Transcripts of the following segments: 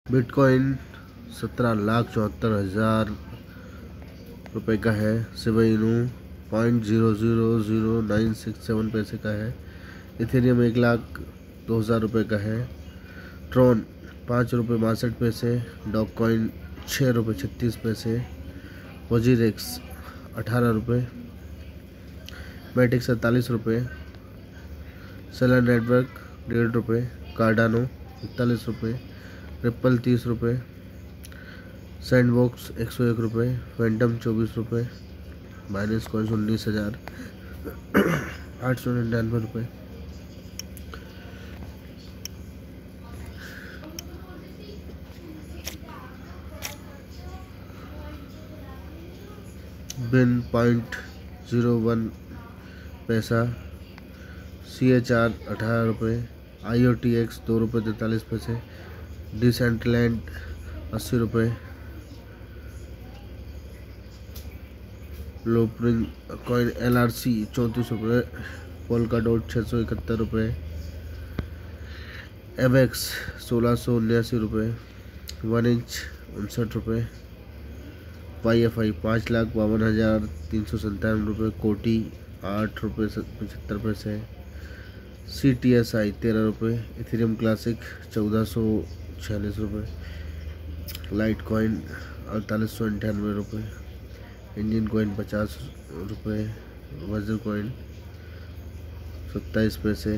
Bitcoin 17,74,000 रुपये का है। शिबा इनू 0.000967 पैसे का है। इथेरियम 1,02,000 रुपये का है। ट्रॉन 5 रुपये 62 पैसे। डॉग कॉइन 6 रुपये 36 पैसे। वजीरेक्स 18 रुपये। मैटिक 47 रुपये। सेलर नेटवर्क 1.5 रुपये। कार्डानो 41 रुपये। रिप्पल 30 रुपये। सैंडबॉक्स 101 रुपये। फैंटम 24 रुपये। बाइनेंस कॉइन्स 19,899 रुपये। बिन 0.01 पैसा। CHR 18 रुपये। IOTX 2 रुपये 43 पैसे। डिसेंट्रलैंड 80 रुपये। लोपरिंग कॉइन LRC 34 रुपये। पोल्काडॉट 671 रुपये। एवेक्स 1679 रुपये। 1 इंच 59 रुपये। YFI 5,52,397 रुपये। कोटी 8 रुपये 75 पैसे। CTSI 13 रुपये। इथेरियम क्लासिक 1446 रुपये। लाइट कॉइन 4898 रुपये। इंडियन कॉइन 50 रुपये। वज्र कॉइन 27 पैसे।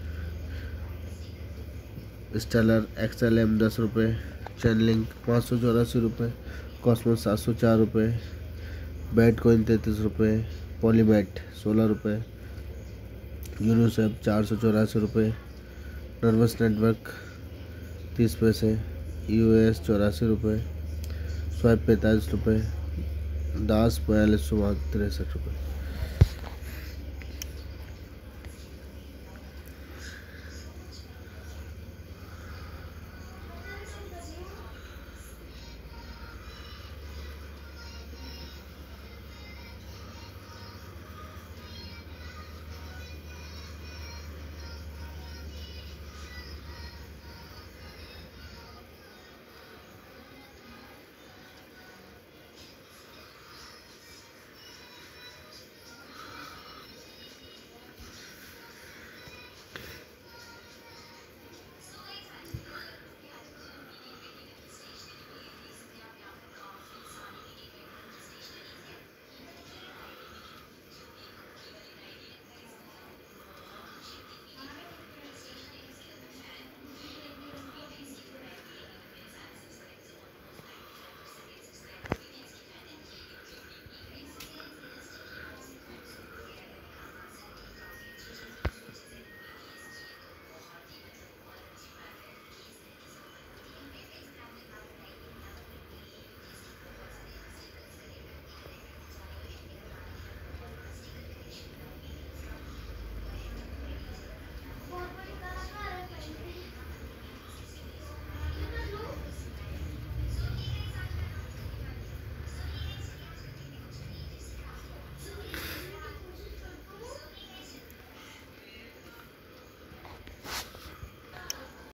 स्टेलर XLM 10 रुपये। चैनलिंक 584 रुपये। कॉस्मोस 704 रुपये। बैट कॉइन 33 रुपये। पॉलीमैट 16 रुपये। यूनिसेफ 484 रुपये। नर्वस नेटवर्क 30 पैसे। US 84 रुपये। स्वाइप 45 रुपये। दास 4263 रुपये।